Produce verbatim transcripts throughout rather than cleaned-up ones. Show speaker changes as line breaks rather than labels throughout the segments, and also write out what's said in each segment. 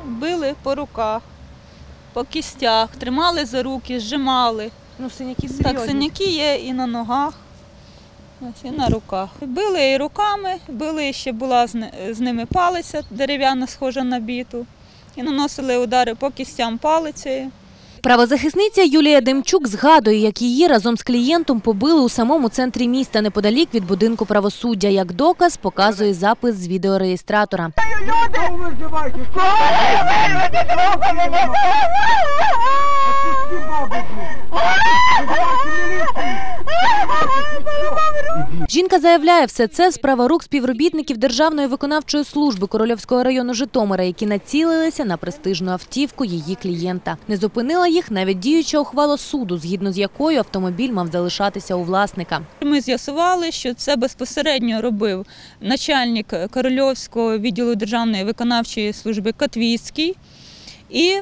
били по руках, по кістях, тримали за руки, зжимали.
Ну, синяки серйозні.
Так, синяки є і на ногах, ось, і на руках. Били і руками, били, ще була з, з ними палиця дерев'яна, схожа на біту. І наносили удари по кістям палицею.
Правозахисниця Юлія Демчук згадує, як її разом з клієнтом побили у самому центрі міста, неподалік від будинку правосуддя. Як доказ показує запис з відеореєстратора. Жінка заявляє, все це справа рук співробітників Державної виконавчої служби Корольовського району Житомира, які націлилися на престижну автівку її клієнта. Не зупинила їх навіть діюча ухвала суду, згідно з якою автомобіль мав залишатися у власника.
Ми з'ясували, що це безпосередньо робив начальник Корольовського відділу Державної виконавчої служби Котвіцький. І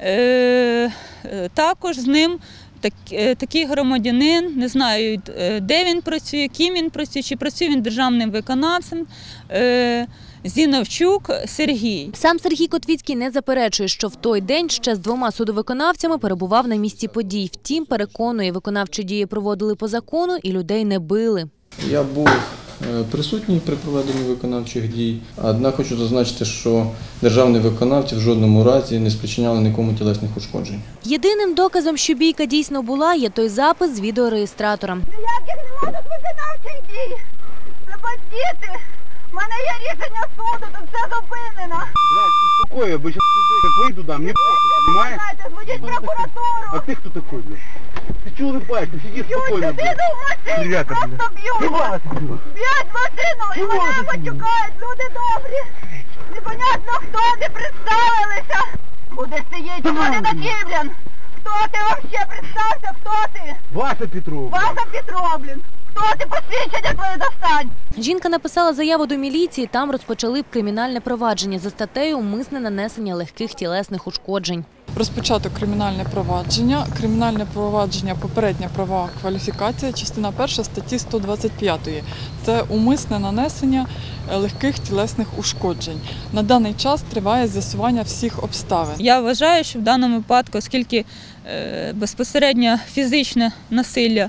е, також з ним так, такий громадянин, не знаю, де він працює, ким він працює, чи працює він державним виконавцем, е, Зіновчук Сергій.
Сам Сергій Котвіцький не заперечує, що в той день ще з двома судовиконавцями перебував на місці подій. Втім, переконує, виконавчі дії проводили по закону і людей не били.
Я був присутній при проведенні виконавчих дій, однак хочу зазначити, що державні виконавці в жодному разі не спричиняли нікому тілесних ушкоджень.
Єдиним доказом, що бійка дійсно була, є той запис з відеореєстратора.
Ніяких немає тут виконавчих дій. Треба діти. У мене є рішення суду, тут все зупинено.
Блядь, успокой, бо сейчас как выйду, да, мне плохо, понимаешь?
Знаєте, зводіть прокуратуру.
А ты кто такой, блядь? Ты чего улыбаешься? Сиди спокойно,
Б'ють
блядь.
людину в машині,
Ребята,
просто б'ють. Б'ють машину і мене матюкають, люди добрі. Непонятно хто, не представилися. Куди стоїть, вони на Київлян. Хто ти вообще, представся, хто ти?
Вася Петров.
Вася Петров, блін. Хто ти, посвідчення твоє достань?
Жінка написала заяву до міліції, там розпочали б кримінальне провадження за статтею «Умисне нанесення легких тілесних ушкоджень».
Розпочато кримінальне провадження. Кримінальне провадження, попередня правова кваліфікація, частина перша статті сто двадцять п'ять. Це умисне нанесення легких тілесних ушкоджень. На даний час триває з'ясування всіх обставин.
Я вважаю, що в даному випадку, оскільки е, безпосередньо фізичне насилля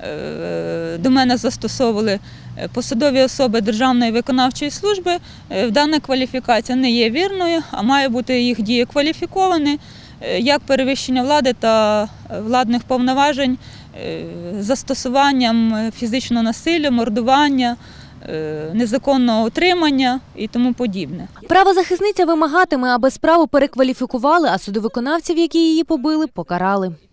е, до мене застосовували посадові особи Державної виконавчої служби, е, дана кваліфікація не є вірною, а має бути їх дії кваліфіковані як перевищення влади та владних повноважень застосуванням фізичного насилля, мордування, незаконного утримання і тому подібне.
Правозахисниця вимагатиме, аби справу перекваліфікували, а судовиконавців, які її побили, покарали.